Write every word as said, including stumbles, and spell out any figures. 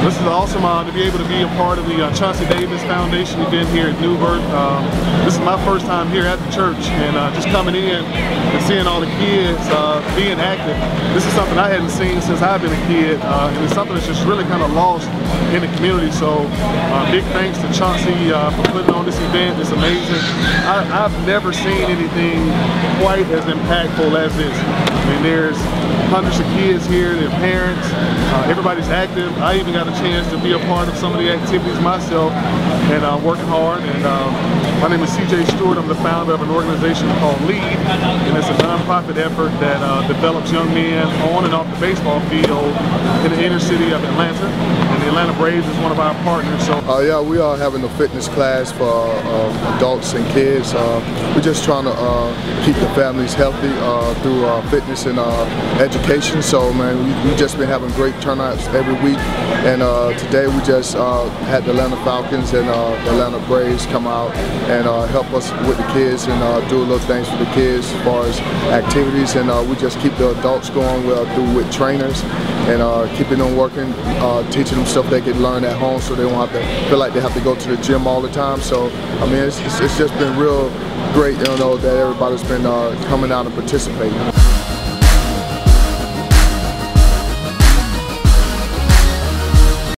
This is an awesome honor to be able to be a part of the uh, Chauncey Davis Foundation event here at Newburgh. Um, this is my first time here at the church, and uh, just coming in and seeing all the kids uh, being active. This is something I hadn't seen since I've been a kid, uh, and it's something that's just really kind of lost in the community. So uh, big thanks to Chauncey uh, for putting on this event. It's amazing. I, I've never seen anything quite as impactful as this. I mean, there's hundreds of kids here, their parents, uh, everybody's active. I even got a chance to be a part of some of the activities myself, and uh, working hard. And um, my name is C J Stewart. I'm the founder of an organization called LEAD, and it's a nonprofit effort that uh, develops young men on and off the baseball field in the inner city of Atlanta. And the Atlanta Braves is one of our partners. So, uh, yeah, we are having a fitness class for uh, adults and kids. Uh, we're just trying to uh, keep the families healthy uh, through uh, fitness and uh, education. So, man, we, we just been having great turnouts every week. And uh, today we just uh, had the Atlanta Falcons and uh, the Atlanta Braves come out and uh, help us with the kids and uh, do little things for the kids as far as activities. And uh, we just keep the adults going uh, through with trainers and uh, keeping them working, uh, teaching them stuff they can learn at home so they don't have to feel like they have to go to the gym all the time. So, I mean, it's, it's, it's just been real great, you know, that everybody's been uh, coming out and participating.